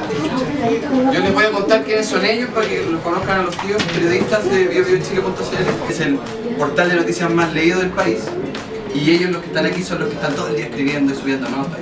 Yo les voy a contar quiénes son ellos para que los conozcan a los tíos periodistas de biobiochile.cl. Es el portal de noticias más leído del país y ellos los que están aquí son los que están todo el día escribiendo y subiendo notas.